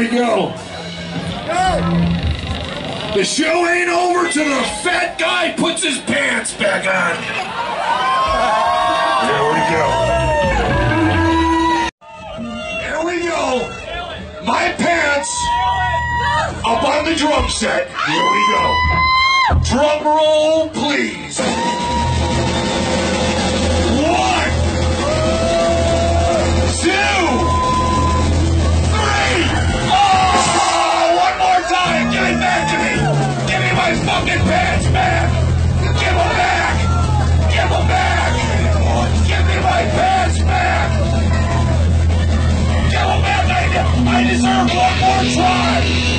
we go. The show ain't over till the fat guy puts his pants back on. Here we go. Here we go. My pants up on the drum set. Here we go. Drum roll, please. 1, 2, 3. Oh, one more time. Give it back to me. Give me my fucking pants back. Give them back. Give them back. Give me my pants back. Give them back. I deserve one more try.